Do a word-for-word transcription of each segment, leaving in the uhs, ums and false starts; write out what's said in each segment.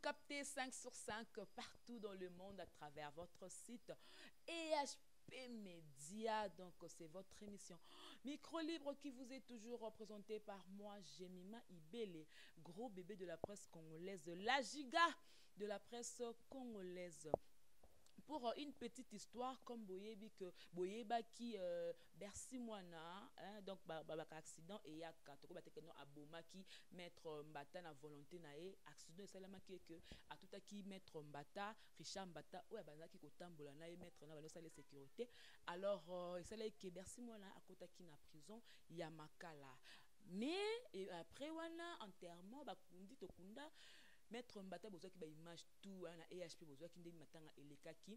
captez cinq sur cinq partout dans le monde à travers votre site E H P Média. Donc, c'est votre émission Micro Libre qui vous est toujours représentée par moi, Jemima Ibele, gros bébé de la presse congolaise, la giga de la presse congolaise. Pour une petite histoire, comme Boyebi que Boyeba qui euh, Bercy Moana, hein, donc bah, bah, accident et ya katoko batekeno aboma qui mettre Mbata na volonté na e accident salama qui que à tout à qui mettre Mbata Richard Mbata ou abanda qui kotambola na e mettre na balosa les sécurité. Alors euh, ça là que Bercy Moana à côté qui na prison ya makala. Mais et après wana enterrement ba kundi to kunda Maître Mbata besoin qui ba image tout na E H P besoin qui ndenge matanga elekaki.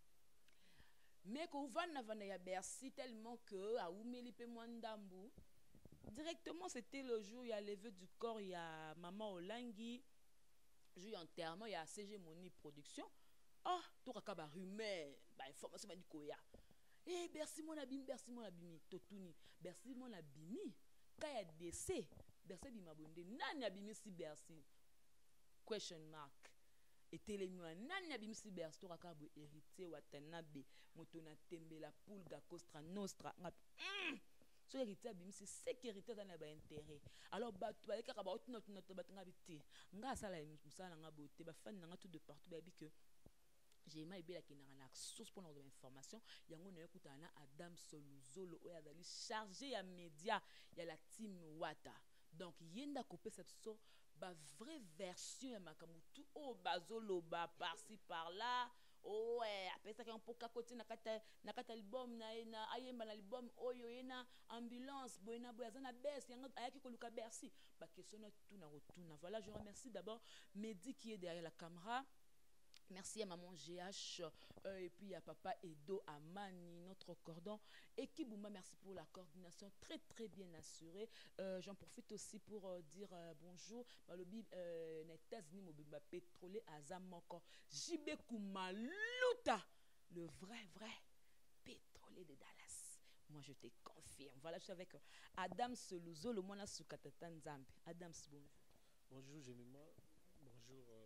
Mais qu'on va na vana ya Bercy tellement que a oumeli pe mwandambu. Directement c'était le jour il y a levé du corps il y a maman Olangi. Jour enterrement il y a C G Moni production. Ah, tout ka ba rumeur, ba information ba dikoya. Eh Bercy mon abimi, Bercy mon abimi, totuni. Bercy mon abimi. Ka ya décès, Bercy bima bonde. Nani abimi si Bercy? Question mark. Et télémua nani abimisi Bercy to rakabo héritier Watanabe motona tembela poule ga Costa Nostra ngap so héritier abimisi sécurité dans ba intérêt alors batu ba kaka ba otuna tuna to batanga biti nga sala musala nga boté ba fan nga tout de partout ba bi que j'ai aimé bien qui n'a la source pour notre information yango na écoute na Adam Soluzolo o ya dali chargé ya média ya la team Wata. Donc yenda couper cette so ba vraie version ya makamutu o bazolo ba par-ci par-là oh ouais après ça qu'on peut côté na kata na kata album na na ayemba na album oyo yena ambulance boyena boya na baisse yanga ayaki ko luka Bercy ba question na tout na retourna. Voilà, je remercie d'abord Mehdi qui est derrière la caméra. Merci à maman G H euh, et puis à papa Edo Amani, notre cordon. Et Kibouma, merci pour la coordination très très bien assurée. Euh, J'en profite aussi pour euh, dire euh, bonjour. Balobi Netazini Mobimba pétrolier Azamoko. Jibe Kumaluta, le vrai vrai pétrolier de Dallas. Moi je te confirme. Voilà, je suis avec Adam Seluzo, le mona Sukatata Nzambe. Adam, bonjour. Bonjour Jemima. Bonjour. Euh...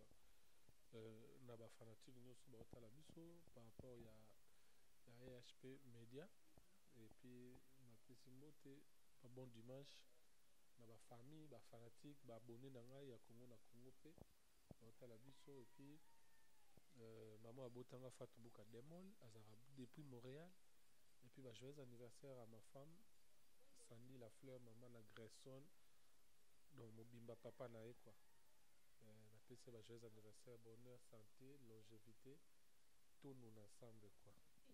Euh, naba fanatique nous sur la biso par rapport il y a E H P Média et puis ma petite moté pas bon dimanche naba famille ba fanatique ba abonné na ngai ya Congo na Congo pe sur la biso et puis euh, maman abotanga Fatou Buka Demol azara depuis Montréal et puis ba joyeux anniversaire à ma femme Sandy la fleur maman na Grayson donc mobimba papa na e quoi. La P C va joyeux anniversaire, bonheur, santé, longévité, tout nous ensemble quoi.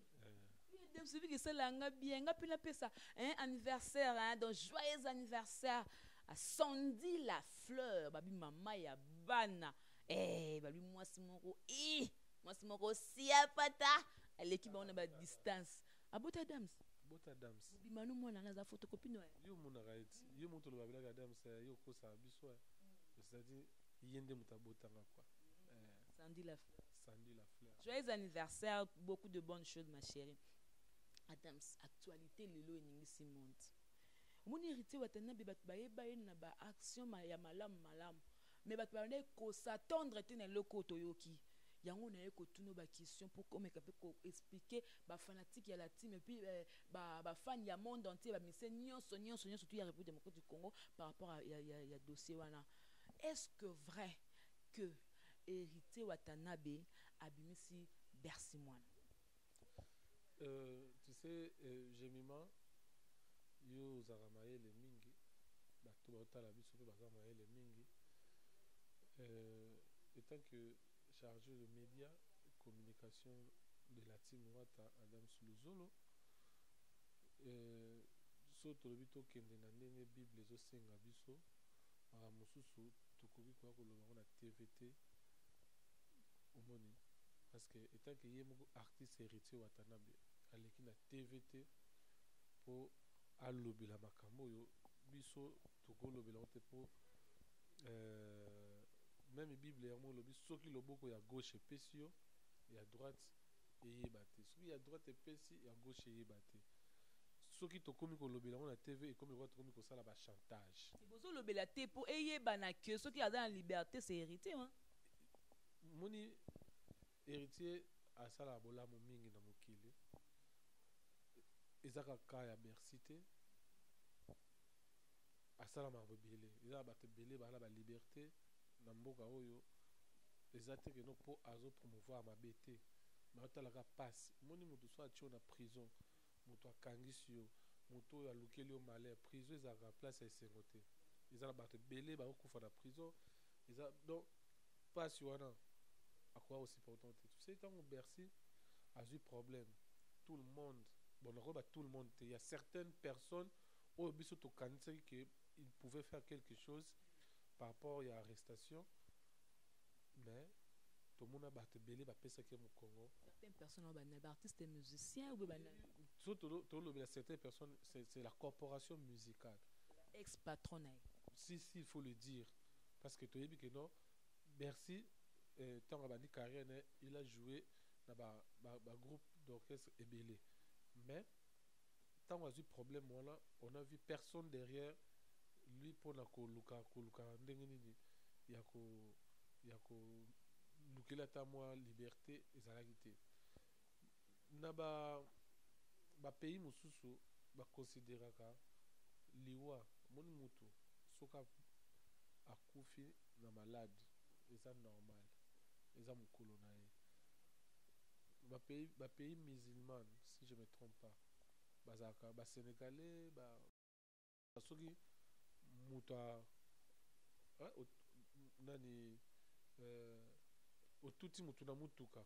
Dem celui qui c'est là bien, nga pina pesa un anniversaire hein, donc joyeux anniversaire à Sandy la fleur, babi mama ya bana. Eh babi moi c'est mon ro eh moi c'est mon ro si apata l'équipe on a ba distance. Abota Adams. Abota Adams. Bi manu moi na za photocopie no. Yo mon right. Yo mon to le babila Adams yo ko sa biso. C'est-à-dire yende mutabotanga quoi. Euh, Sandy la fleur. Sandy la fleur. Joyeux anniversaire, beaucoup de bonnes choses ma chérie. Adams, actualité lelo eningisi monde. Mon héritier watana be bat baye baye na ba action ma ya malam malam. Mais bat baye ko s'attendre te na loko toyoki. Yango na ye ko tuno ba question pour comme capé ko expliquer ba fanatique ya la team et puis euh, ba ba fan ya monde entier ba mise nyonso nyonso nyonso surtout ya République démocratique du Congo par rapport à ya ya, ya dossier wana. Est-ce que vrai que héritier Watanabe abimisi Bercy Moine? Euh, tu sais, euh, Jemima, yo zaramaye le mingi, bato baota la biso pe bazamaye le mingi. Euh, étant que chargé de médias et communication de la team Wata Adam Suluzolo, euh, so tolobito kende na ndenge Bible zo senga biso. À Mosusu, Tokobi quoi que l'on a T V T au moni parce que étant que y a beaucoup artiste héritier Watanabe à l'équipe na T V T pour allobi la makambo yo biso Toko lobi la pour même Bible et mo lobi soki loboko ya gauche pesio et à droite et yebate soki à droite et pesi et à gauche et yebate. Ce qui te commis qu'on lobby la T V et comme le commis qu'on ça là bas chantage. C'est besoin lobby la T pour ayé bana que ce qui a dans la liberté c'est hérité hein. omoni héritier asala bolamu mingi na mokili eza kaka ya Bercy te asalamaka ebele eza bato ebele bana baliberté na mboka oyo eza te keno mpo azopromouvoir mabe te baotalaka pasi omoni moto so atio na prison moto akangisi yo moto oyo alukeli yo malheur prison ezalaka place ya esengo te eza na bato ebele baokufa na prison eza donc pasi wana akoka osupportant te tu sais ntango Bercy azwi problème tout le monde bon nakoyeba tout le monde te il y a certaines personnes oyo biso tokanisaki ke il pouvait faire quelque chose par rapport ya arrestation mais tomona bato ebele bapesaki mu Congo certaines personnes ba artistes et musiciens ou ba so tolobela certaines personnes c'est c'est la corporation musicale ex patron si si il faut le dire parce que toyebi que non Bercy euh, tant abandi carrière né il a joué na ba ba, ba groupe d'orchestre ebele mais tant a eu problème voilà on a vu personne derrière lui pour na ko luka ko luka ndenge nini ya ko ya ko lukela ta moi liberté ezalaki te na ba ba pays mosusu ba considéraka liwa moni mutu soka akufi na malade eza normal eza mokolo na ye ba pays ba pays musulman si je me trompe pas bazaka ba sénégalais ba soki mutu nani euh otuti mutu na mutuka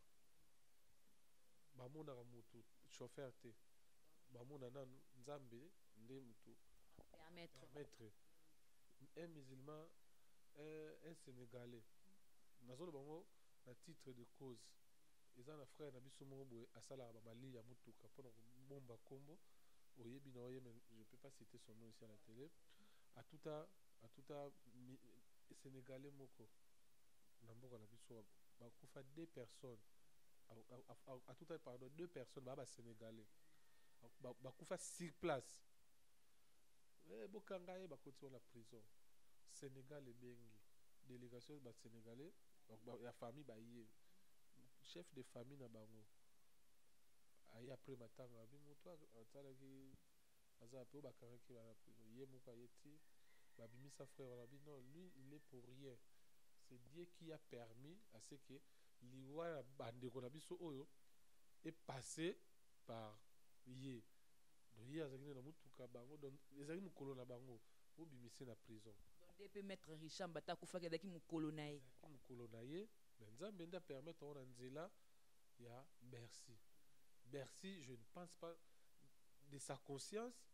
bamonaka mutu chauffeur te bamona nanu nzambe nde mutu permettre permettre un musulman un, un sénégalais nazolo bango na titre de cause eza na frère na biso moko boye asalaka bamali ya mutuka mpona kobomba kombo oyebi na oye mais je peux pas citer son nom ici à la télé atuta atuta sénégalais moko na mboka na biso bakufa deux personnes atuta pardon deux personnes ba sénégalais bakufa sur place eh bokanga ye bakoti na prison Sénégal ebengi délégation ba sénégalais ya famille ba yé chef de famille na bango ayi après matanga abi moto atalaki aza pe bakangaki ba prison ye moko ayeti babimisa frère on a dit non lui il est pour rien c'est Dieu qui a permis à ce que liwa bande ko na biso oyo est passé par yé donc yé azaki na mutuka bango donc ezaki mukolo na bango obimisi na prison donc depuis maître Richard Mbata kufaka daki mukolo na ye mukolo na ye mais nzambe nda permettre on nzela ya Bercy Bercy je ne pense pas de sa conscience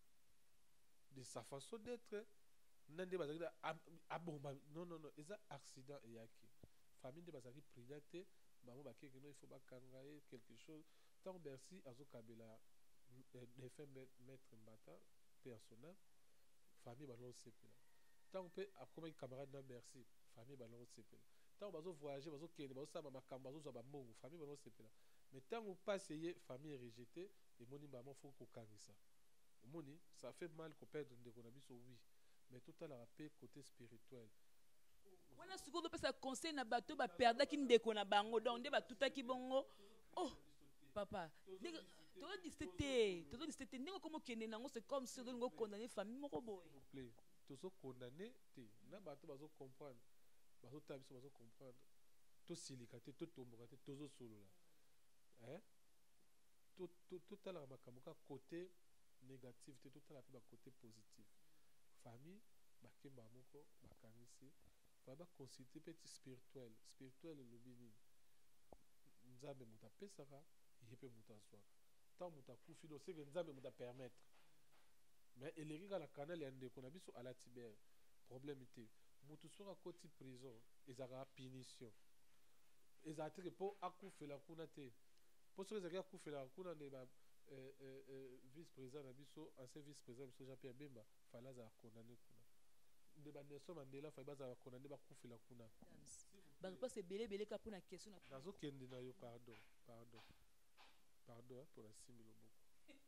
de sa façon d'être nande bazaki abomba non non non eza accident eyaki famille de bazaki priorité bango bakeke non il faut bakanga ye quelque chose tant Bercy azokabela défunt maître Mbata personnel famille balon sepela tant pe akomaki camarade na Bercy famille balon sepela tant bazo voyager bazo kende bazo saba makambo bazo ba mbongo famille balon sepela mais tant on passe ye famille rejetée et moni maman faut ko kangisa moni ça fait mal ko perdre ndeko na biso oui mais tout à la paix côté spirituel wana sikoyo pesa conseil na bato ba perdaki ndeko na bango donc nde batutaki bongo oh papa todo dix-sept todo dix-sept ndeko komo kende nango c'est comme si on go condamner famille moko boy s'il vous plaît tozo condamner te na bato bazo comprendre bazo tabiso bazo comprendre to silika te to tomboka te tozo solola hein tout tout tout à la makamuka côté négatif te tout à la ba côté positif famille bakemba moko bakangisi fa ba consulter petit spirituel spirituel le bini nzambe muta pesaka yepe muta zwa tant muta kufi do c'est que nzambe muta permettre mais eleki la canal ya ndeko na biso ala tiber problème te mutu sora koti prison ezaka punition ezate que pour akufela kuna te pour ceux qui akufela kuna ne ba euh, euh, vice-président na biso ancien vice-président biso Jean-Pierre Bemba fala za condamné kuna de ba Nelson Mandela fa baza condamné ba kufela kuna ba pas c'est belé belé ka pour na question na nazo kende na yo pardon pardon pardon pour la similo beaucoup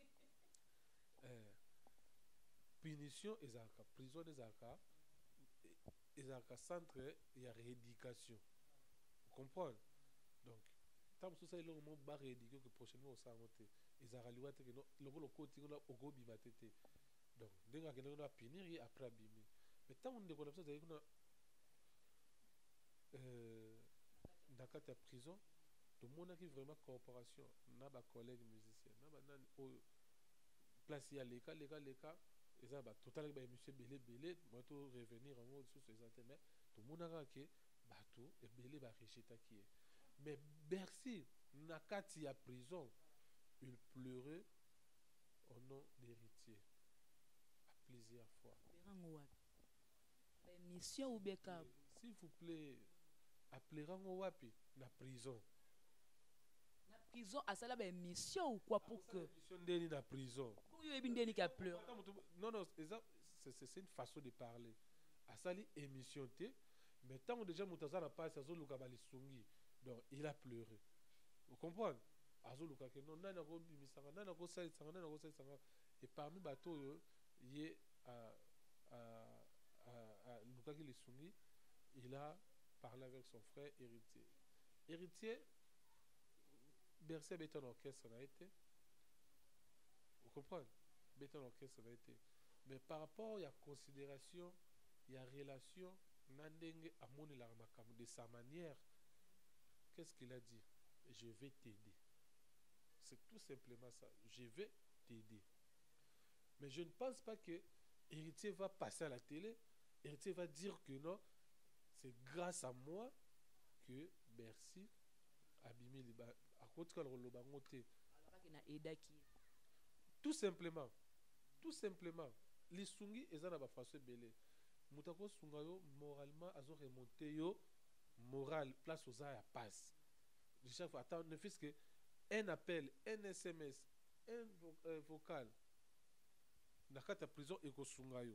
euh punition ezaka prison ezaka ezaka centre ya rééducation comprendre. Donc tant que ça il est vraiment barré dit que prochainement ça va monter ils a rallié que non le gros côté on a au go bimatete donc dès que on a finir après abîmer mais tant on décolle ça c'est qu'on a euh dans la prison tout le monde qui vraiment coopération n'a pas collègue musicien n'a pas au place il y a les cas les cas les cas et ça va totalement bah monsieur belé belé moi tout revenir en haut sur ces antennes mais tout le monde a que bateau et belé va rejeter qui est mais Bercy nakati à prison il pleurait au nom d'héritier à plusieurs fois mission ou beka s'il vous plaît appelera ngo wapi na prison na prison à ça là ben mission ou quoi pour que mission ndeni na prison pour yo ebindeni ka pleure non non c'est c'est une façon de parler à ça li émission té mais tant déjà mutaza na passe azo luka balisungi donc il a pleuré vous comprenez azo luka que non nana ko bimisanga nana ko sali sanga nana ko sali sanga et parmi bateau il est à à à luka qui les sungi il a parlé avec son frère héritier héritier Bercy béton orchestre a été vous comprenez béton orchestre a été mais par rapport il y a considération il y a relation nandenge amoni la makamu de sa manière qu'est-ce qu'il a dit je vais t'aider c'est tout simplement ça je vais t'aider mais je ne pense pas que héritier va passer à la télé héritier va dire que non c'est grâce à moi que Bercy abîmé les bas à côté de l'olobangoté tout simplement tout simplement les sungi et ça n'a pas façon belé mutako sungayo moralement azo remonter yo moral place aux a passe chaque fois attends ne fût-ce que un appel un S M S un vo euh, vocal nakata prison et ko sungayo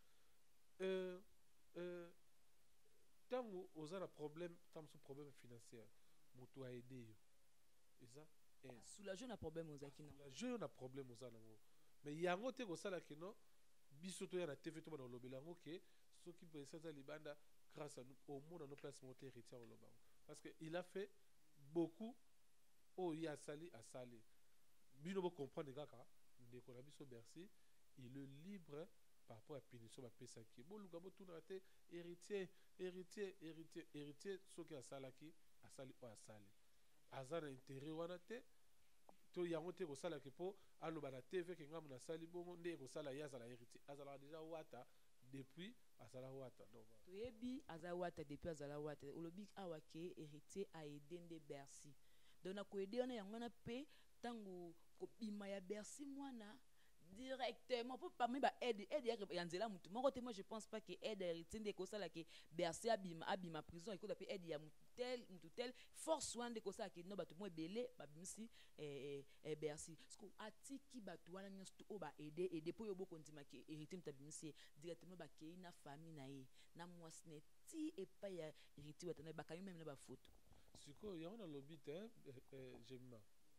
euh euh tant aux a problème tant ce problème financier mutu a aidé yo et ça soulager un problème aux akina soulager un problème aux a mais yango te ko sala que non bisoto ya na T V to na lobelango ke ceux qui peut ça libanda grâce à nous au monde dans nos places monter héritier au lobango parce que il a fait beaucoup oh il a sali à sali bino bo comprendre kaka ndeko na biso Bercy il est libre par rapport à punition ba pesa ki bo luka bo tuna te héritier héritier héritier héritier ceux qui a salaki a sali o a sali azana intérêt wana te to yango te ko sala ke po aloba na T V ke ngamu na sali bongo nde ko sala ya sala héritier azala déjà wata depuis azala wata donc to yebi azala wata depuis azala wata olobi awake héritier a aidé nde Bercy donc na ko aider on yango na pe tango ko bima ya Bercy mwana directement pour parmi ba aide aide ya nzela mutu moko te moi je pense pas que aide héritier nde ko sala ke Bercy abima abima prison et ko da pe aide ya mutu tel mutu tel force wande ko sala ke no batu mo belé babimisi eh eh Bercy parce que atiki batu wana nyosto o ba aider aider pour yo boko ndima ke héritier mutabimisi directement ba ke na famille na ye na mwasne ti et pas ya héritier watana ba kayo même na ba photo siko ya on a lobby te j'aime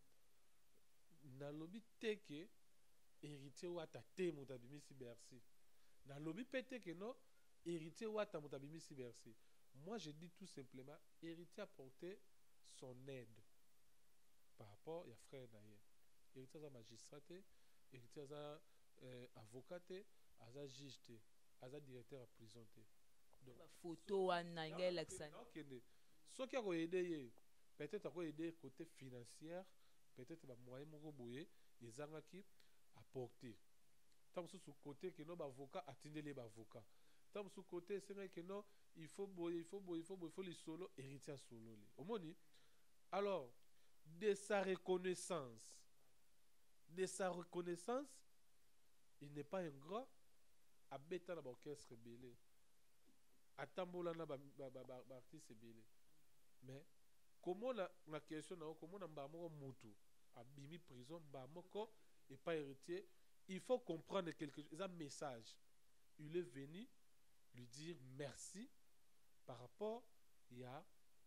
na lobby te ke héritier wata te mutabimisi Bercy na lobby pété que non héritier wata mutabimisi Bercy. Moi je dis tout simplement héritier a porté son aide par rapport à frère d'ailleurs héritier a magistrat héritier a euh, avocat a juge a directeur à prison donc photo wana ngel aksan ce qui a aidé peut-être a aidé côté financier peut-être ba moyen moko boye ezangaki apporter tant sur côté que nos avocats atteindre les avocats tant sur côté c'est vrai que non il faut boyer il faut boyer il faut boyer il faut les solo héritier solo les omoni alors de sa reconnaissance de sa reconnaissance il n'est pas ingrat à bêta na orchestre belé atambola na ba ba artiste belé mais comment la la question na comment na mbamoko mutu abimi prison mbamoko et pas héritier il faut comprendre quelque chose un message il est venu lui dire merci par rapport il y a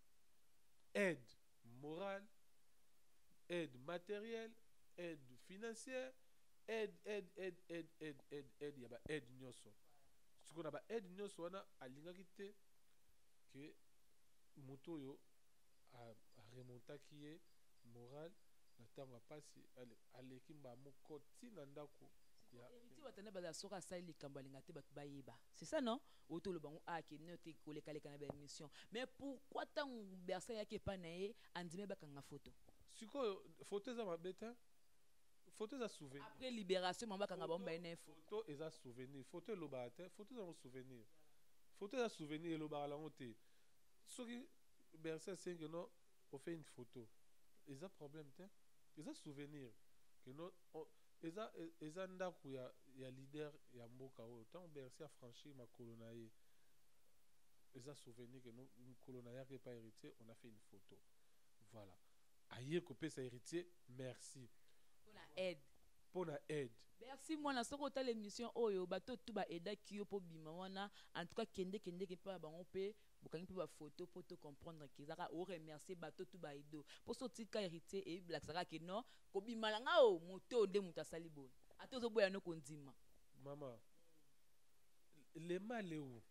aide morale aide matérielle aide financière aide aide aide aide aide aide aide il y a aide nyoso ce qu'on a ba aide nyoso wana alingaki te que moto yo aremontaki ye moral na ntango ya mpasi aleki mbamo kotina ndako héritier batanda bazala soki asali likambo alinga te bato bayeba c'est ça non otolo bango akende te kolekaleka na baémission mais pourquoi ntango bersa yaki epai na ye andime bakanga foto sikoyo foto eza mabe te photo eza souvenir après libération mama bakanga bango baye na info photo eza souvenir photo elobaka te photo eza souvenir photo eza souvenir elobaka lango te soki bersa esengi no ofait une photo eza problème te eza souvenir que no eza eza ndako ya ya leader ya mboka oyo ntango bersa afranchir makolo na ye eza souvenir que no makolo na yaki epa héritier on a fait une photo voilà aye kopesa héritier merci pona aide pona aide merci mwana soko otala émission oyo bato tu ba aidaki yo po bima wana en tout cas kende kende ke pa bango pe bokangi pe ba photo po to comprendre que zaka o remercier bato tu ba ido po so tika héritier et black saka ke non ko bima langa o moto nde muta sali boy ata zo boya no kondima mama le mal est où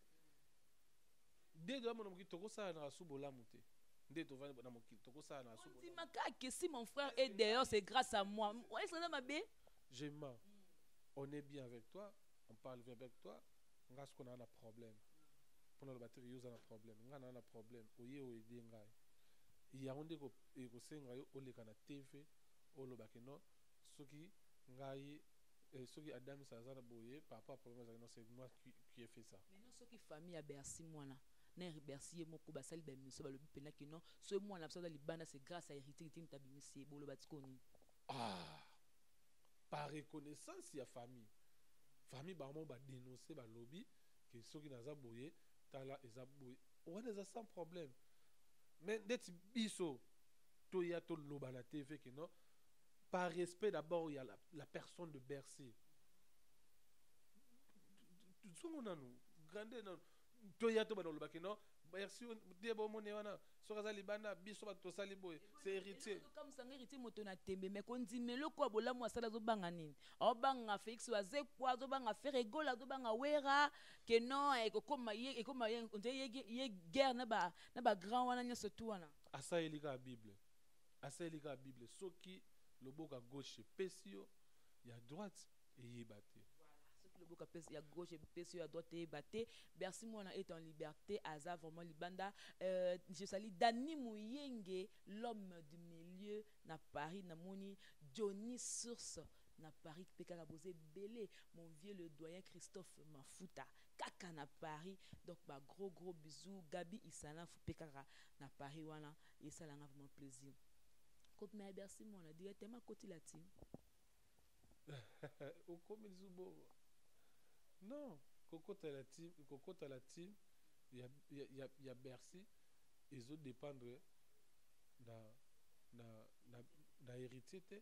dès que mon kitoko ça na subola muté dès to va na mon kitoko ça na subola kondima ka que si mon frère est d'ailleurs c'est grâce à moi est-ce que ça m'a bé je mens. On est bien avec toi, on parle bien avec toi, on a ce qu'on a un problème. Pour le batterie, il y a un problème. On a un problème. Oye o aider ngai. Il y a un des ko ko senga yo o le kana T V o lo bakeno soki ngai soki Adam Sazana boye par rapport au problème c'est moi qui qui ai fait ça. Mais non soki famille a Bercy mwana. Na Bercy moko basali ba miso ba lobi pena que non ce moi na ça libana c'est grâce à héritier qui t'a bimisi bolo batikoni. Ah par reconnaissance ya famille famille bango ba dénoncer ba lobby que soki naza boye tala eza boye on est sans problème mais d'être biso to ya to loba na T V que non par respect d'abord il y a la, la personne de Bercy tout ce qu'on a nous grande non to ya to ba loba que non Bercy de bo mone wana soka libana biso ba to sali boye c'est héritier comme ça héritier moto na tembe mais kon di melo ko bola mo asala zo banga nini o banga Félix waze kwa zo banga faire gola zo banga wera que non e ko koma ye e koma ye on ye ye guerre na ba na ba grand wana nyoso tu wana asa elika bible asa elika bible soki loboka gauche pesio ya droite et yebate le boka pesi ya gauche et pesi à droite et batté Bercy mwana est en liberté aza vraiment libanda euh, je salue Dani Mouyenge l'homme du milieu na Paris na moni Johnny Source na Paris pekaka bosé belé mon vieux le doyen Christophe Mafuta kaka na Paris donc ba gros gros bisous Gabi Isana fu pekaka na Paris wana et ça l'a vraiment plaisir comme mais Bercy mwana directement côté la team au comme zubo non, Cocotte la team, Cocotte la team, il y a il y a il y a Bercy, ils ont dépendre na na na na héritier te.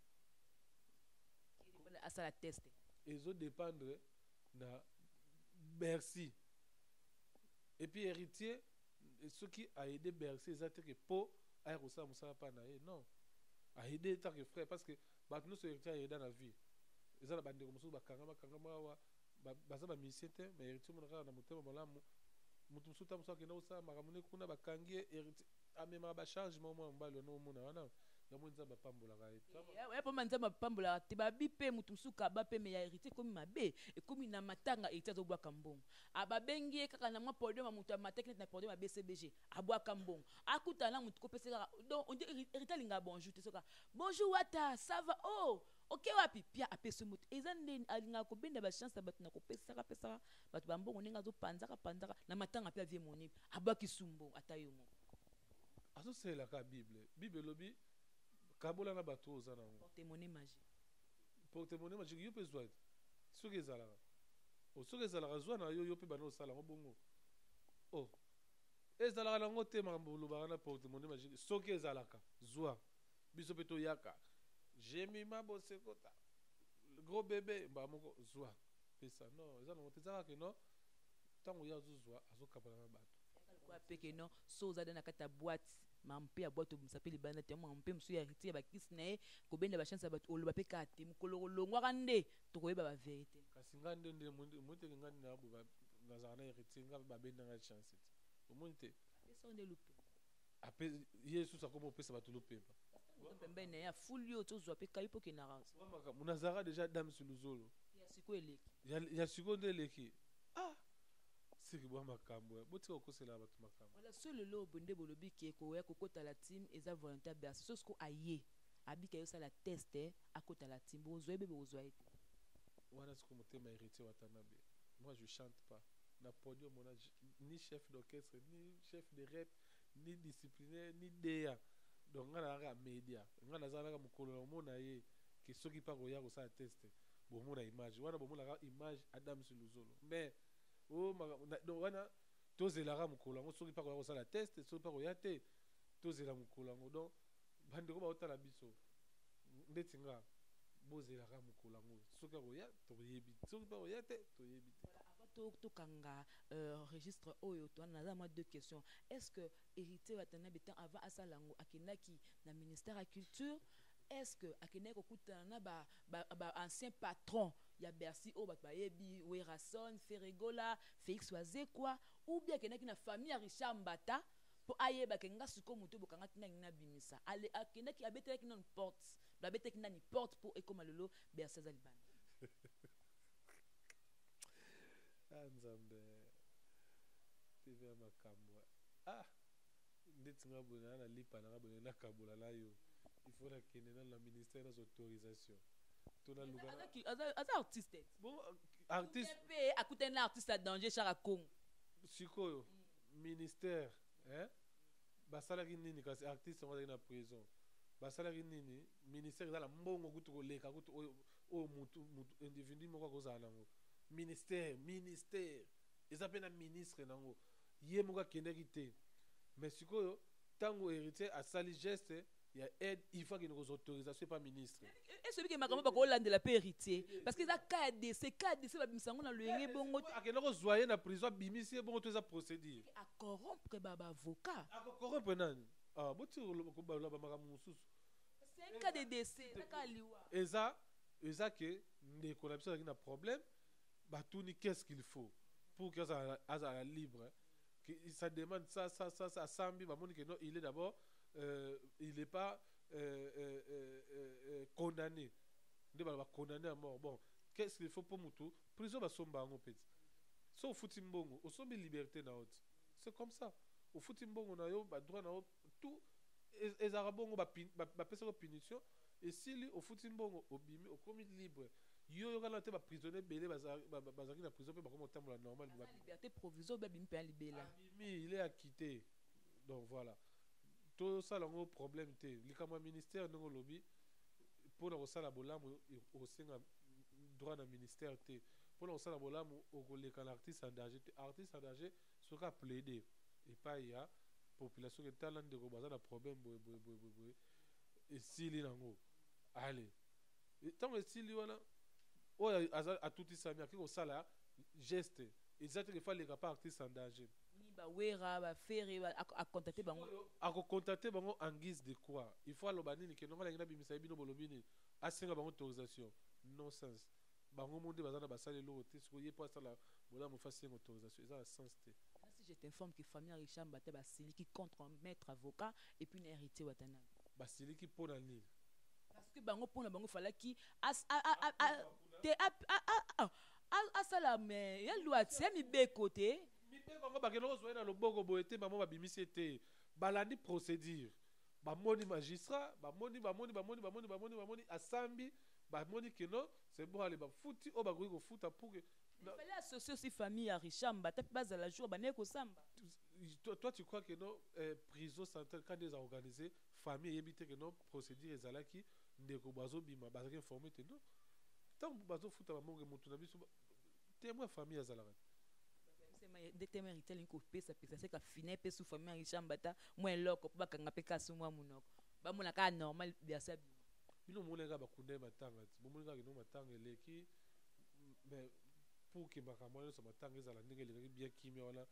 À ça la test. Ils ont dépendre na Bercy. Et puis héritier, ceux qui a aidé Bercy, ils ont dit que po a reçu Moussa pas na non. A aidé tant que frère parce que bah nous ce héritier a aidé dans la vie. Ils ont la bande comme ça ba kangama kangama wa baza ba musicien te mais héritier mon na motema malamu mutu musuta musa ke na usa makamune kuna bakangie héritier amema ba charge momo mbalo no mona wana ya mwenza ba pambola ka eta ya pa manza ba pambola te ba bipe mutu musuka ba pe me ya héritier komi mabe e komi na matanga héritier zo bwa kambongo aba bengi kaka na mwa podium mutu ma technique na podium B C B G abwa kambongo akuta na mutu ko pesa donc on dit héritier linga bonjour te soka bonjour wata ça va oh ok wapi pia apeso mutu ezande alinga ko benda ba chance ba tuna ko pesa ka pesa ba to bambongo ninga zo panzaka panzaka na matanga pia vie moni abaki sumbo atayo mo aso c'est la ka bible bible lobi kabola na bato ozana ngo porte-monnaie magique porte-monnaie magique yo pe zwa soki ezalaka o soki ezalaka zwa na yo yo pe bana osala ngo bongo oh ezalaka nango te makambo olobaka na porte-monnaie magique soki ezalaka zwa biso pe toyaka jemima bosekota gros bébé ba moko zwa pesa non eza nango te ezalaka ke non ntango ya zozwa azokapana na bato kwa peke non so za na kata boîte mampe ya boîte musape libana te mampe musu ya héritier ba kisne ko benda ba chance ba oloba pe kate mukolo longwa kande to ko yeba ba vérité kasi ngande nde monte ngande na bo na zana héritier ngaba ba benda nga chance o monte pesa on est loupé Après, Yesu ça comme on peut ça va tout le pemba. pembeni ya fuli oyo tozwa mpe kai mpo okenda rase Munazara déjà dame sur le zolo. ya siko eleki Ya sikondo eleki. Ah. C'est que moi makambo. Boti okosela batu makambo. wala so lelo obonde bolobi ke koya kokota la team eza volontaire berce so siko aye abika yosala test akota la team bozwa ebe bozwa ete Wana siko motema héritier watanabe. Moi je chante pas. Na podium on a ni chef d'orchestre, ni chef de rep, ni disciplinaire, ni déa. Donc ngana ga média. Ngana za na mukolo mona ye ke soki pa ko ya ko sa test. Bo mona image. Wana bo mona image Adam Suluzolo. Mais oh donc wana tozela ga mukolo ngo soki pa ko ya ko sa test, soki pa ko ya te tozela mukolo ngo donc bande ko ba otala biso. Ndeti nga bozela ga mukolo ngo soki ko ya to yebi. Soki pa ko ya te to yebi. tokanga euh, registre oyo to naza moi deux questions. Est-ce que héritier watanabe tant avant asalango akinaki na ministère de culture? Est-ce que akinaki kokutana na ba, ba, ba ancien patron ya Bercy o ba bayebi Werason, Ferregola, Félix Wazekwa ou bien akinaki na famille ya Richard Mbata po ayeba ke nga siko mutu bokanga tina ngina bimisa. Ale akinaki abetaki na porte, ba betaki na ni porte pour ekoma lelo Bercy Zalibana. Nzambe T V makambo ah ndeti nga bona na lipa na bona na kabola la yo il faut la kene na la ministère des autorisations to na luga aza artiste bon artiste pe akutena artiste à danger chara Congo sikoyo ministère hein basala ki nini kasi artiste on na prison basala ki nini ministère za la mbongo kutu ko leka kutu o mutu mutu individu moko ko za nango ministère ministère eza pe na ministre nango ye moka kendeki te mais sikoyo tango héritier asali geste ya aide il faut qu'il nous autorisation pas ministre et celui qui makambo bako landela pe héritier parce que eza K D C K D C ba bimisango na loyenge bongo akenda ko zoyer na prison bimisi bongo to eza procédure a corrompre ba avocat a corrompre nani ah boti ko ba la ba makambo mususu c'est un cas de décès na ka liwa eza eza que ne connaissons pas na problème. Batouni, qu'est-ce qu'il faut pour que ça soit libre, que ça demande ça, ça, ça, ça, Sambi, bah, non, il est d'abord, euh, il n'est pas euh, euh, euh, euh, condamné, il va condamné à mort. Bon, qu'est-ce qu'il faut pour Moutou? Prison va somber en fait. So au futimbongo, au sommet liberté na haute. C'est comme ça. Au futimbongo na yo, bah droit na haute, tout, les arabongo bah bah pèse punition. Et si au futimbongo, au bimi, au commis libre. Yo yo kana te ba prisonnier belé bazaki na prison pe ba comme temps la normal la liberté provisoire ba bim pe libéla Mimi il est acquitté donc voilà tout ça le problème té likama ministère ngo lobby pour na sala bolamu au singa droit na ministère té pour na sala bolamu au leka l'artiste en danger artiste en danger soka plaider et pas il y a population qui talent de ko bazana problème boy boy boy boy et si li nango allez tant que si li wana o a tout ça mais qui sala geste exactement il faut les pas artistes en danger ni ba wera ba faire a contacter bango a contacter bango en guise de quoi il faut lo banini que non la ngina bimisa bino bolobini a singa bango autorisation non sens bango monde bazana basale lo te ce que pas ça la bola mo fasse une autorisation ça a sens te si je t'informe que famille Richard Mbata basili qui contre un maître avocat et puis un héritier watanabe basili qui pour la ligne parce que bango pour na bango falaki as a a a te a a a asala mais ya loi ti mi be côté mi be bango ba keno zo na loboko boete maman ba bimisi te balandi procédure ba moni magistrat ba moni ba moni ba moni ba moni ba moni ba moni asambi ba moni keno c'est bon aller ba futi o ba ko futa pour que il fallait associer aussi famille à Richard Mbata base à la jour ba ne ko samba toi, toi tu crois que non euh, prison centrale quand ils ont organisé famille éviter que non procédure ezalaki ndeko bazo bima bazaki informé te non tant bazo futa mamonge mutu na biso témoin famille azalaka c'est ma de témoin retail ko pesa pesa c'est ka finer pe sous famille Richard Mbata moi loko ba kanga pe kasu moi munoko ba mona ka normal bien ça bino molenga ba kunde matanga bo molenga ke no matanga leki mais pour que ba kamwana so matanga ezala ndenge leki bien kimia wala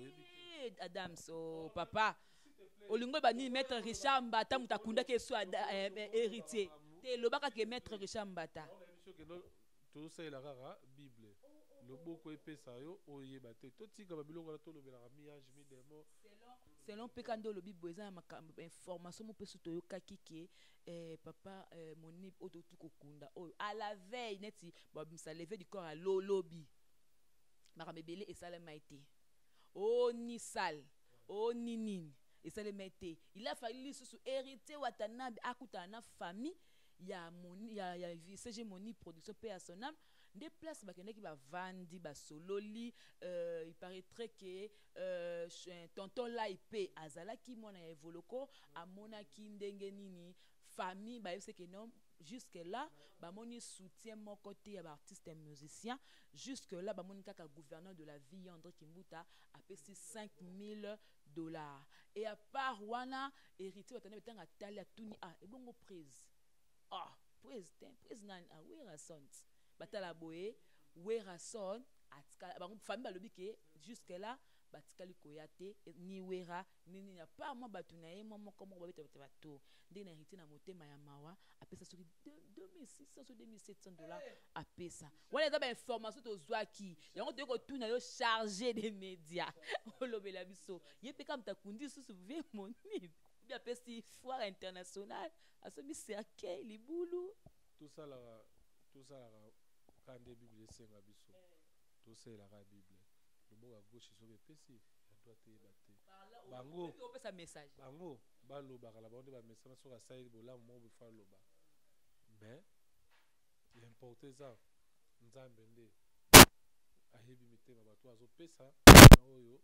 Adam so papa olingo ba ni maître Richard Mbata mutakunda ke so héritier te lobaka ke maître Richard Mbata tout ça il a rara bible loboko epesa yo oyeba te totika babiloko wana tolobelaka miage midemo selon peka nde olobi boye eza na makambo information mopesu toyokaki ke eh, papa eh, moni oyo totu kokunda oyo à la veille neti babimisa lever du corps à lolobi makambo ebele esalema ete o ni sale o ni nini esalema ete il a fallu lisusu héritier watanabe akutana na famille ya moni ya ya C G Moni production pe à son âme des places bakendaki bavandi basololi euh, il paraîtrait que euh, tonton là ipe azalaki mwana ya evoloko amonaki ndenge nini famille ba yose que non jusque là bamoni soutien mon côté ya artiste et musicien jusque là bamoni kaka gouverneur de la ville André Kimbuta a payé cinq mille dollars et à part wana héritier watana betanga tali atuni ah ebongo prise ah président président ah oui rasont batala boye wera son atika bango famille balobi ke jusque là batikali koyate ni wera ni ni ya pas moi batuna ye moi moko moko babeta beta bato ndé na héritier na motema ya mawa apesa soki deux mille six cents ou deux mille sept cents dollars apesa wala eza ba information to zwaki yango to ko tuna yo chargé des médias olobela biso ye pe kam takundi susu vie moni bien pesi foire internationale asobi cercueil libulu tout ça là tout ça là quand des bible esenga biso tosalaka bible loboko ya gauche soki epesi ya droite eyeba te bango opesa message bango balobaka la bango nde bamesana soki asali bolamu moko bofa loba mais l'importe eza nzambe nde ayebi mitema bato azopesa na oyo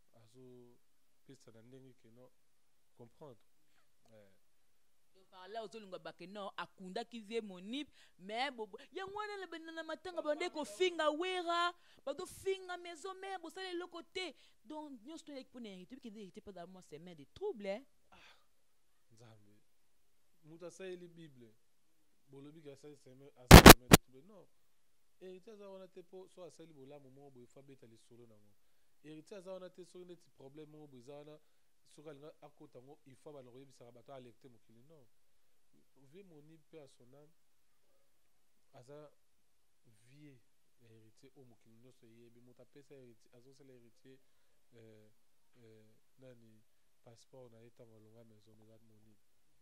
azopesa na ndenge keno comprendre eh. Par là ozolunga bakeno akunda ki vie monip mais bobo yango wana le benana matanga bande ko finga wera bado finga maison mère bo sale le côté donc nyos to ek pona hérité ki hérité pas dans moi c'est main de trouble ah nzambe muta sayeli bible bolobi ka sayeli c'est main à c'est main de trouble non hérité za wana te po so asali bolamu mo bo fa beta le solo nango hérité za wana te so neti problème mo bo za sokalinga akota ngo il faut baloyer bisaka bato alerter mokili non vie moni pe à son âme aza vie héritier au mokili nyonso yebi moto apesa héritier azosala héritier euh, euh, nani passeport na ye ntango alongwa maison mère moni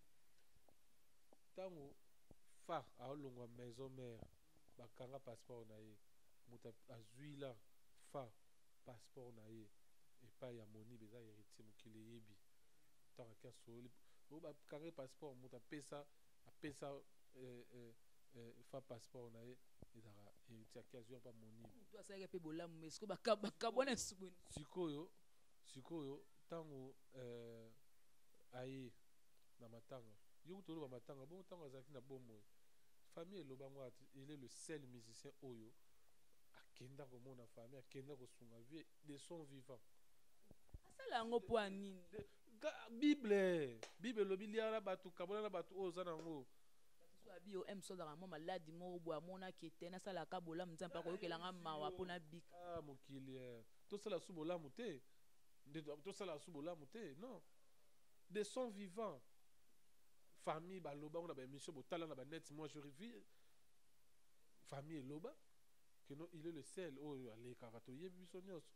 ntango fa aolongwa maison mère bakanga passeport na ye moto azwi la fa passeport na ye epai ya moni beza héritier mokili yebi ntango akia soli o bakanga passeport moto apesa apesa euh, euh, euh, fa passeport na ye ezaka héritier akia azwi mpa moni to asalaka mpe bolamu mais siko bakabwana subuni sikoyo sikoyo ntango euh, aye na matanga yo toloba matanga bongo ntango azalaki na bomoi famille elobango ati il est le seul musicien oyo akenda komona famille akenda kosunga vie de son vivant asala yango po anini bible bible elobi lia na bato kabona na bato oyo oza nango so abi o emsodaka mo maladi moko boye amonaki ete nasalaka bolamu nzambe akoyokelanga mawa mpona bika ah mokili tosala su bolamu te tosala su bolamu te non de son vivant famille baloba ngo na baémission botala na baneti moi je revis famille eloba que non il est le seul oyo alekaka toyebi biso nyonso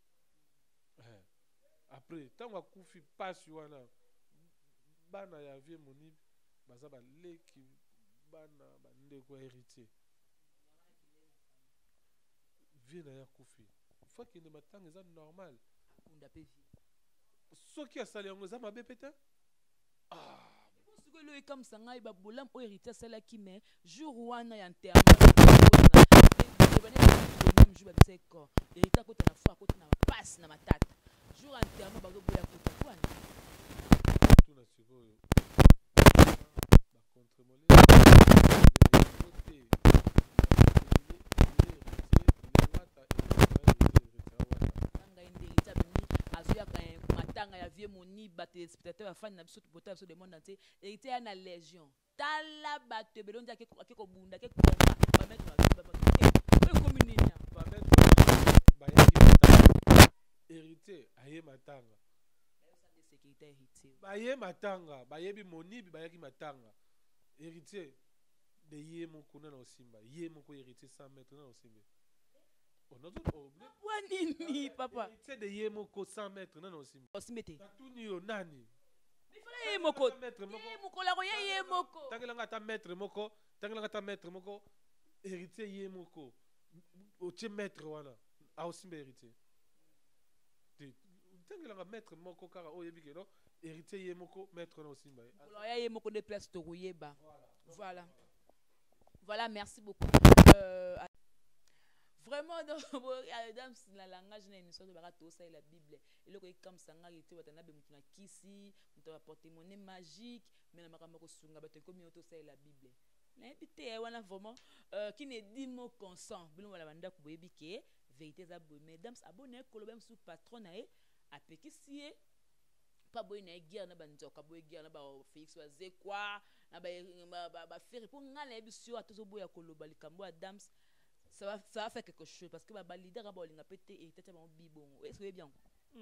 après ntango akufi pasi wana bana ya vie moni baza baleki bana bandeko ya héritier vie na ya kufi fois kende matanga eza normal akunda pe vie soki asali yango eza mabe pe te ah sikoyo elo ekamwisa ngai babolamu oyo héritier asalaki mais jour wana ya nterrement jour babisa ekor héritier akota na foi akota na bapasi na matata jour ya nterrement bazoboya kota kwana tuna sikoyo bacontremole matanga ya vie moni bato spectateur bafani na biso bota biso de monde entier héritier ya na légion tala bato ebele ondi ake kobunda ake konga bametre ekomi nini héritier aye matanga sécurité héritier baye matanga bayebi monibi bayaki matanga héritier de ye moko na osimba ye moko héritier cent mètres na osimba On a oh, Wanini, papa. héritier de Yemoko cent mètres, non, non, aussi. Osimete. Tatuni yo nani. Mais fallait Yemoko. Maître moko. Yemoko, la roya Yemoko. Tangelanga ta maître moko, tangelanga ta maître moko, héritier Yemoko. Otie maître wana. A aussi héritier. Tangelanga maître moko kara oyebike no. Héritier Yemoko, maître na aussi mbaye. La roya Yemoko de place to royeba. Voilà. Voilà, merci beaucoup. Euh, Vraiment, dans le langage, il y a une sorte de barato, ça la Bible. Et là, comme ça, il y a une kisi, il y a un porte-monnaie magique, mais il y a un la Bible. L'invité, on vraiment qui ne dit mot consent. Bien, on va la vérité, mesdames, abonnez, colobem sous patron, à pékissier. Pas boy na guerre na banjo ka boy guerre na ba fix wa ze quoi na ba ba ba faire pour ngala ebisio atozo boya koloba likambo Adams. Ça va, ça va faire quelque chose parce que ma leader a bolé pété et tête mon bibon. Est-ce que bien?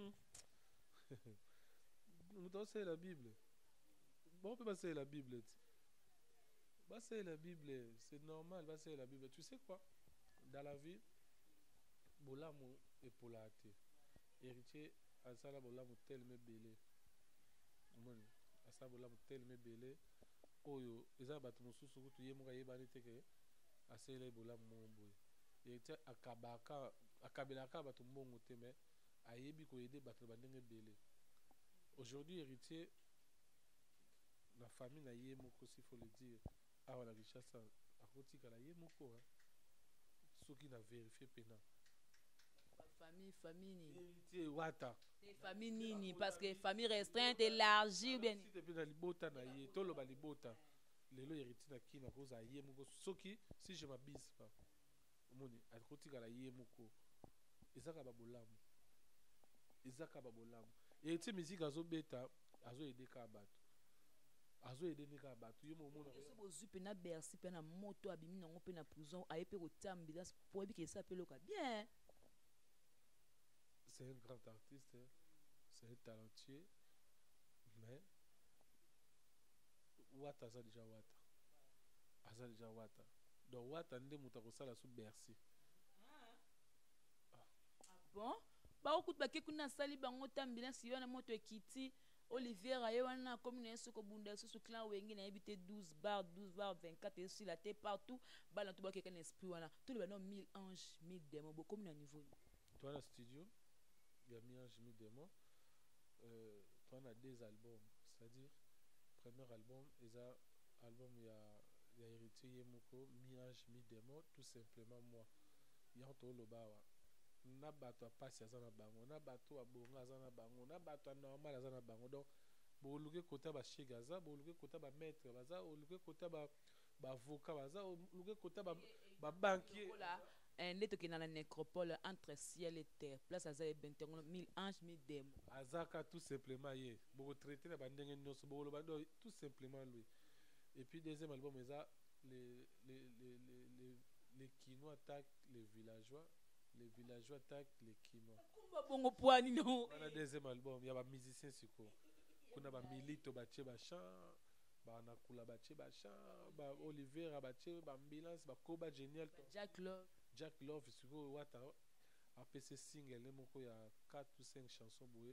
Nous devons c'est la Bible. Bon, on peut passer la Bible. Bah c'est la Bible, c'est normal, bah c'est la Bible. Tu sais quoi? Dans la vie, bolamo et polate. Héritier à ça la bolamo tellement belé. Mon à ça bolamo tellement belé. Oyo, eza batu mususu kutu yemuka yebani teke. Assez les bolamo mon boy. Héritier akabaka akabelaka batu mbongo te mais ayebi ko aider batu bandenge belé. Aujourd'hui héritier la famille na yemoko s'il faut le dire. Ah la richesse à côté kala yemoko hein. Ceux qui n'a vérifié pena. Famille famille ni. Héritier wata. Famille nini parce que famille restreinte élargie bien. Si depuis na libota na ye tolo ba libota. Lelo héritier na ki na koza yemoko soki si je m'abuse pas. Omoni à côté kala yemoko. Ezaka ba bolamu. Ezaka ba bolamu. Héritier musique azo beta azo aider ka bato. Azo aider ni ka bato. Yo mo mona. Yo bo zupe na Bercy pe na moto abimi na ngope na prison aye pe ko tia ambulance pour ebi ke ça pe loka bien. C'est un grand artiste, hein. C'est un talentueux, mais Wata ça déjà Wata. Aza déjà Wata. Donc Wata nde mutako sala sous Bercy. Ah. Ah bon? Ba okut ba kekuna sali bango ambulance yo na moto ekiti. Olivier Ayewana comme une soko bunda sous clan wengi na habité douze bar douze bar vingt-quatre et sur la tête partout balan tout ba quelqu'un esprit wana tout le banon mille anges mille démons beaucoup na niveau. Toi dans studio il y a mille anges mille démons. Euh, toi on a deux albums, c'est-à-dire premier album et ça album il y a il y a héritier Yemoko mille anges mille démons tout simplement moi. Il y a tout le bawa. Na bato apasi azana bango na bato abonga azana bango na bato normal azana bango donc boluke kota ba chegaza boluke kota ba maître baza boluke kota ba ba avocat baza boluke kota ba ba banquier là un neto qui dans la nécropole entre ciel et terre place azay bentengo mille anges mille démons azaka tout simplement yé boko traiter na bandenge nyonso bolo bando tout simplement lui et puis deuxième album eza les les les les les Kinois attaquent les villageois. Les villageois attaquent les Kinois. On a un deuxième album, il y a des musiciens siko. Kuna ba milito bache ba chant, ba nakula bache ba chant, ba Olivier bache ba ambulance, ba koba génial. Jack Love. Jack Love siko wata. Après ce single, il y a quatre ou cinq chansons bouées.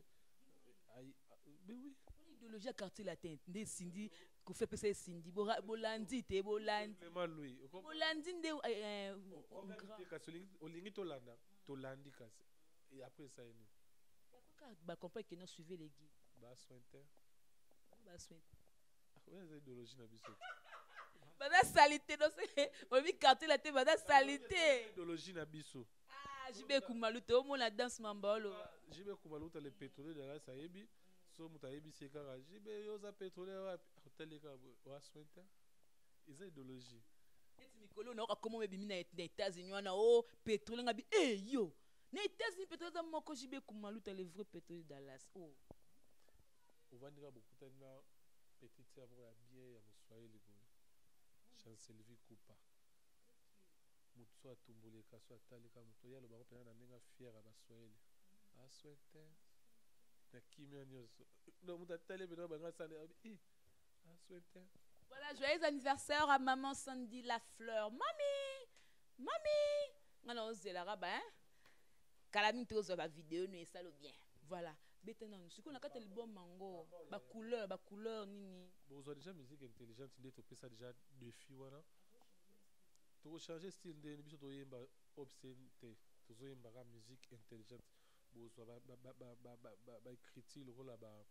Mais oui. L'idéologie à quartier latin, des Cindy, qu'on fait passer Cindy, Bolandi, te Bolandi. Vraiment lui. Bolandi de euh Olingi Tolanda, Tolandi kasi. Et après ça il. Bah comprendre que nous suivons les guides. Bah sointer. Bah sointer. Ah ouais, c'est idéologie na biso. Bah la salité dans ce, on vit quartier latin, bah la salité. Idéologie na biso. Ah, Jibe Kumaluta, au moins la danse mambolo. Jibe Kumaluta le pétrolier de la Saïbi. So mutayebi sekara jibe yoza pétrolier wa hôtel ka wa sointer. Ils ont idéologie. Eti mikolo na comment me bimi na États-Unis na oh pétrolier ngabi eh yo. Na États-Unis pétrolier moko Jibe Kumaluta le vrai pétrolier Dallas. Oh. On va dire beaucoup tellement petite sœur ya bien ya Moswahili boy. Chancellerie Coupa. Mutso atumboleka so atalika muto ya loba ko na nenga fier ba Swahili. A sointer. Voilà, joyeux anniversaire à maman Sandy Lafleur. Mamie, mamie. On a osé la rabat, hein? kala mingi tozwa ba vidéo no esalo bien voilà beta na siko na kata libom mango ba couleur ba couleur nini Vous avez déjà musique intelligente nde topesa déjà défi wana tochange style nde biso toyemba obscene te tozoyembaka musique intelligente bozwa baécriture lokola ba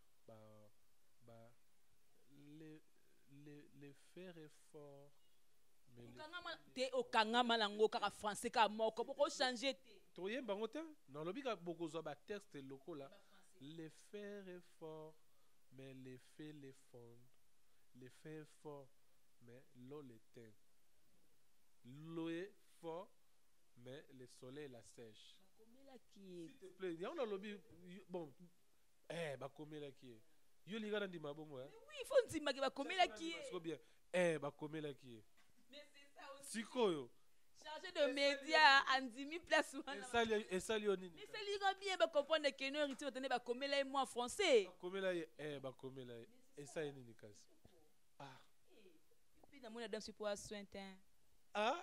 les faire effort te okangama nango kaka français ka moko boko changer te toyemba ngo te nalobi ka bokozwa batexte lokola les faire effort mais les faits les fondent les faits forts mais l'eau l'éteint l'eau est fort mais le soleil la sèche s'il te plaît ya on a lobby bon eh bakomela ki yo ligana ndima bongo hein oui il faut ndima ke bakomela ki c'est bien eh bakomela ki mais c'est ça aussi sikoyo chargé de médias andimi place wana esali esali oni mais c'est lira bien ba comprendre que no héritier otene bakomela moi français bakomela eh bakomela esali nini kasi ah puis na mona danse pour sointin ah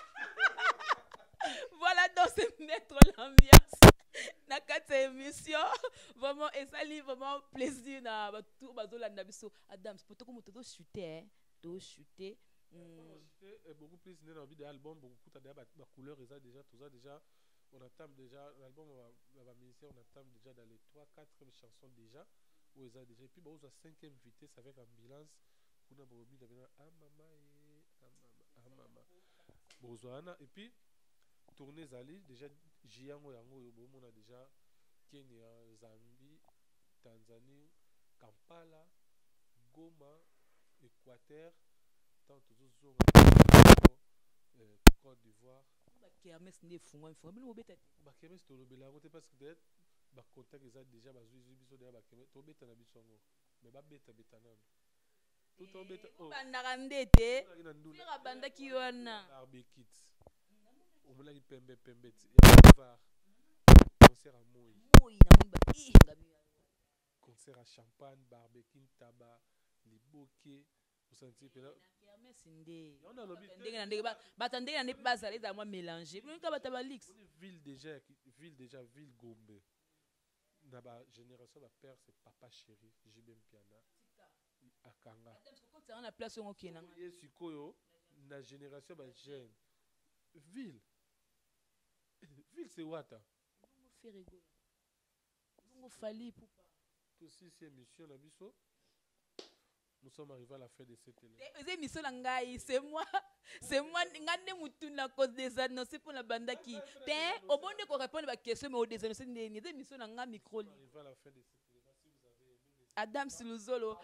voilà donc c'est mettre l'ambiance na kati émission vraiment esali vraiment plaisir na bato bazolanda biso Adams poto ko moto to chuter to chuter et beaucoup plus dans la vie de l'album beaucoup de ba couleur et ça déjà tout ça déjà on attend déjà l'album va ministère on attend déjà dans les trois quatre chansons déjà où ils a déjà et puis bon aux cinquième vitesse avec ambulance kuna bobi da ah mama et ah mama ah mama bozwana et puis tourner zali déjà jiango yango yo on a déjà Kenya Zambie Tanzanie Kampala Goma Équateur tant toujours euh, Côte d'Ivoire ba kermes ne fungwa fungwa bino beta ba kermes to lobela ngote parce que peut-être ba contact eza déjà ba zuizu biso de ba kermes to beta na biso ngo mais ba beta beta nano tout to beta oh banda ndete fira banda ki wana barbecue omula ki pembe pembe ya var concert à moi moi na mba eh ngabi concert à champagne barbecue tabac liboke senti pela kermes ndé on a lobby ndenge na ndenge ba batandenge na ndenge bazali za moi mélanger bino ka bata ba lix ville déjà ville déjà ville Gombe na ba génération ba père c'est papa chéri Jibem Piana akanga ko tsana na place ngo kena yesu koyo na génération ba jeune ville ville c'est wata ngo ferego ngo fali poupa tout si c'est mission na biso. Nous sommes arrivés à la fin de cette télé. C'est moi, c'est moi, ngande mutuna cause des annonces pour la banda qui. T'es au bon de répondre à la question mais au des annonces des émissions nga micro. Nous sommes arrivés à la fin de cette télé. Si vous avez aimé Adam Siluzolo.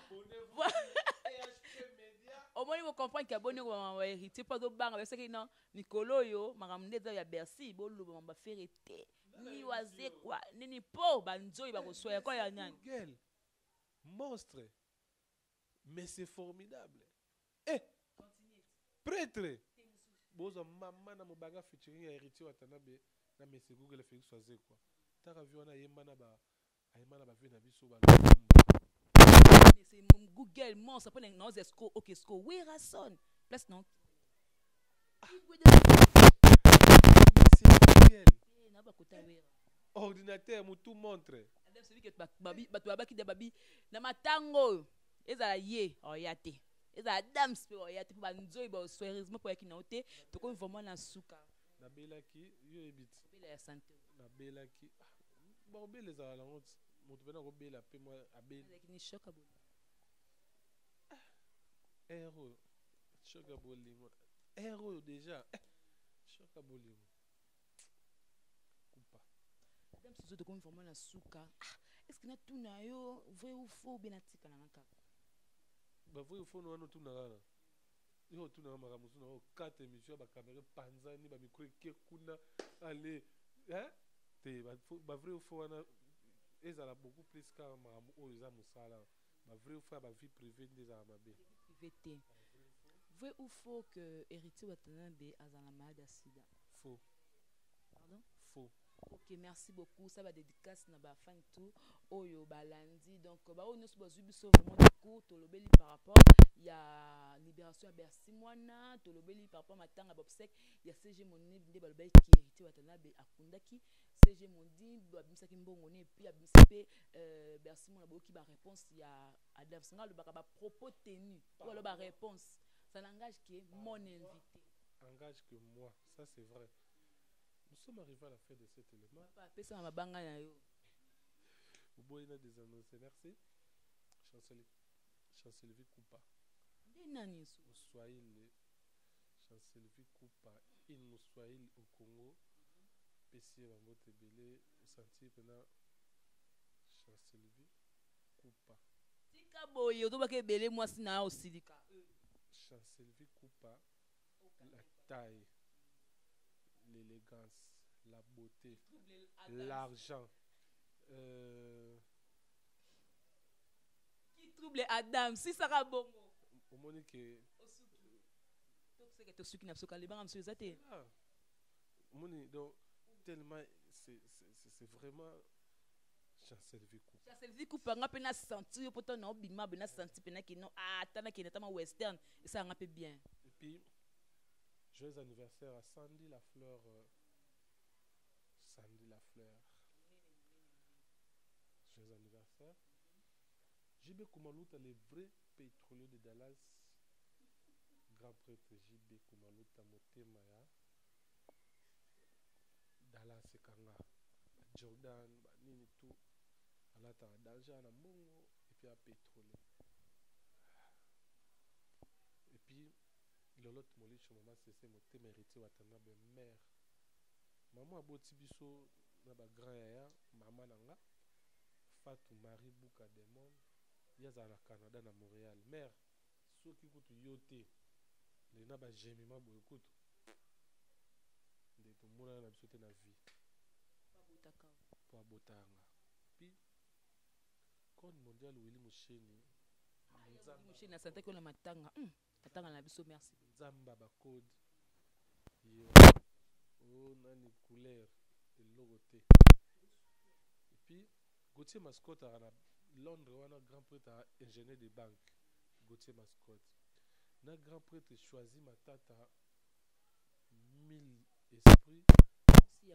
Au moins vous comprenez qu'il y a bonne ou héritier pas de bang parce que non Nicolo yo makamde za ya Bercy bolo ba faire été. Ni waze quoi, nini po banjo ba ko soya ko ya nyani. Monstre. Mais c'est formidable. Eh, prêtre. Bozo mama na mobanga featuring ya héritier watanabe na messe Google Félix Soazé quoi. Tara vu na yemba na ba ayemba na ba vie na biso ba. Mais c'est Google mon ça prend non esco OK esco oui rason. Place non. C'est Google. Na ba kota wera. Ordinateur mutu montre. Adam celui que babi batu babaki de babi na matango. Eza ye oyate eza Adam spe oyate po banzo iba soirisme po yakina ote to ko vraiment na suka na belaki yo ebit bela ya santé na belaki bon bela za la honte moto bena ko bela pe moi abel avec ni choc abo héros choc abo lingo héros déjà choc abo lingo coupa Adam suzo to ko vraiment na suka est-ce que na tuna yo vrai ou faux benatika na naka ba voi fo no tout na rana yo tout na mara musu na quatre émissions ba caméra panzani ba micro ke kuna allez hein te ba ba vrai fo na ezala beaucoup plus ka mara o eza musala ba vrai fo ba vie privée des amabe privé vrai ou faux que héritier watanabe azala malade sida faux pardon faux. Ok, merci beaucoup. Ça va dédicace na ba fan tout oyo balandi donc ba on se bazu biso vraiment du coup to lobeli par rapport il y a libération à Bercy mwana to lobeli par rapport matanga bobsek il y a C G Moné binde balobeli qui héritier watanabe akundaki C G Mondi babimisa kimbongo ne puis abimisa pe euh merci mon abo qui ba réponse il y a Adam Singa le ba propos tenu ou le ba réponse ça n'engage que mon invité engage que moi ça c'est vrai. Nous sommes arrivés à la fin de cet élément. Papa pesa mabanga na yo vous boyez des annonces merci chancelier chancelier Koupa nani so Swahili chancelier Koupa in Swahili au Congo pesi bango tebele senti pena chancelier Koupa tika boye to ba ke bele mwasi na osilika chancelier Koupa la taille l'élégance la beauté l'argent euh qui trouble Adam si ça va bongo au monique osuki to c'est que to suki na soka le banga monsieur zate ah moni donc tellement c'est c'est c'est vraiment chancelier Koupa chancelier Koupa nga pe na sentir poto na obima be na sentir pe na ki non ah tana ki na tama western et ça nga pe bien et puis joyeux anniversaire à Sandy la fleur euh, Sandy la fleur joyeux anniversaire J B Koumalouta le vrai pétrolier de Dallas grand prêtre J B Koumalouta motema ya Dallas kanga Jordan ba nini tout alata danger na mongo et puis à pétrolier et puis lolote molicho mama c'est motema héritier watanga be mère maman aboti biso na ba grand yaya mama nanga Fatou Marie Bouka Demon yaza na Canada na Montréal mère soki kutu yote le na ba gemima boye kutu nde to mona na biso te na vie pa botaka po abotanga puis code mondial Willy Musheni nzamba musheni na sante ko na matanga hum atanga na biso merci nzamba ba code yo oh nani couleur et logo te et puis Gauthier Mascotte à Londres wana grand prêtre ingénieur de banque Gauthier Mascotte na grand prêtre choisi matata mille esprits si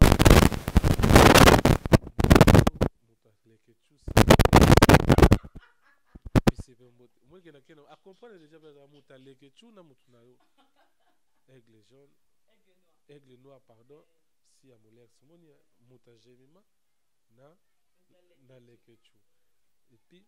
moi qui n'a à comprendre déjà muta lekechu na mutu na yo aigle jaune aigle noir pardon si à molex moni muta gemima na na lekechu et puis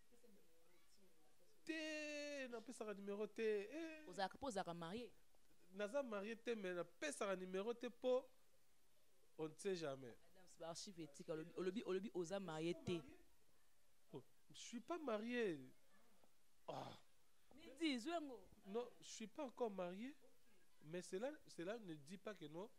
te na pesa numéro te eh ozaka posaka marié naza marié te mais na pesa numéro te po on ne sait jamais Adam c'est archive éthique olobi olobi oza marié te je suis pas marié ah mais dis Zwengo non je suis pas encore marié mais cela cela ne dit pas que non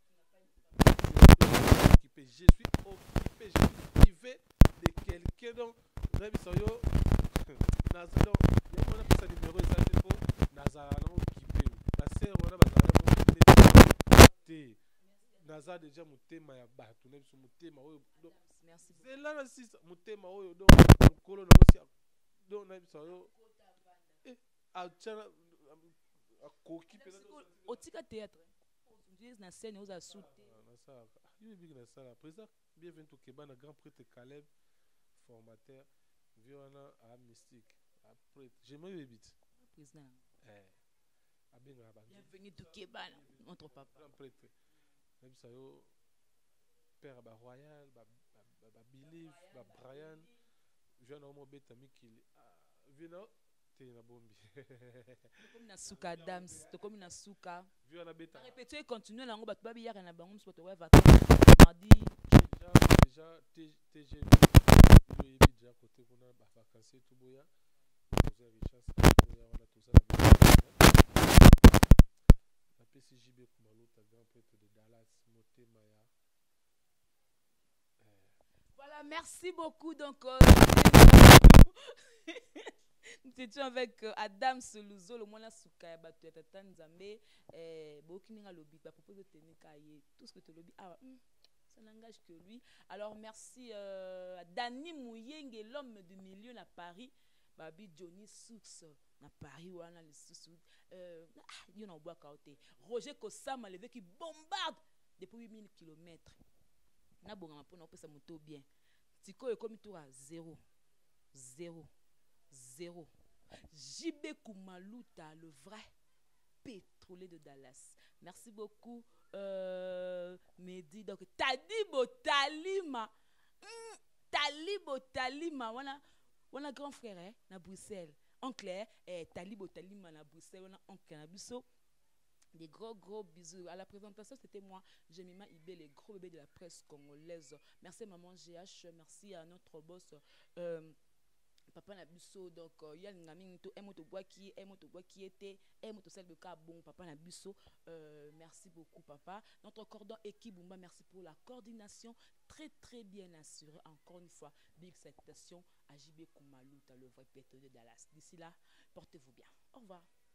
je suis occupé je suis privé de quelqu'un donc Nabisoyo naza donc il y a mon sa numéro ça c'est pour naza na occupé la sœur wana bazala te naza déjà mutema ya batu na biso mutema oyo merci c'est là na six mutema oyo donc mukolo na mosi donc na bisoyo eh a tchana a koki pena otika théâtre on na scène aux asouté na ça you big na ça président bienvenue au Keba na grand prêtre Caleb formateur viona a mystique a prêtre j'aimerais le bit président eh a benga ba bienvenue au Keba notre papa grand prêtre même ça yo père ba royal ba ba believe ba Brian viona mo beta mikili viona te na bombi comme na suka Adams to comme na suka viona beta répéter continuer lango bato ba biyaka na bango mso to wa vacances mardi déjà déjà T G V yo déjà côté kuna ba vacances tout boya vous avez chance boya wana tout ça la P C J B Koumalouta grand prêtre de Dallas motema ya voilà merci beaucoup donc euh, nous étions avec euh, Adam Soluzo le mwana suka ya bato ya tata Nzambe eh bokininga lobi ba propose de tenir cahier tout ce que tu lobi ah mm, ça n'engage que lui alors merci euh, à Dani Mouyenge l'homme du milieu à Paris babi Johnny Soux na Paris wana le sous euh ah yo na bois kaoté Roger Kosama levé qui bombarde depuis huit mille kilomètres na bongama mpona opesa moto bien sikoyo ekomi tour à zéro zéro zéro. J B Kumaluta, le vrai pétrolier de Dallas. Merci beaucoup, euh, Mehdi. Donc, Tadibo Talima. Mm, Talibo Talima. Voilà, voilà grand frère, hein, na Bruxelles. En clair, eh, Talibo Talima na Bruxelles. Voilà, en Canabiso. Des gros, gros bisous. À la présentation, c'était moi, Jemima Ibé, les gros bébés de la presse congolaise. Merci, maman G H. Merci à notre boss. Euh, Papa Nabuso, donc il y a une amie qui qui est qui était celle de cas bon Papa Nabuso, euh, merci beaucoup papa. Notre cordon équipe Bumba, merci pour la coordination très très bien assurée. Encore une fois, big salutation à J B Kumaluta, le vrai pétrolier de Dallas. D'ici là, portez-vous bien. Au revoir.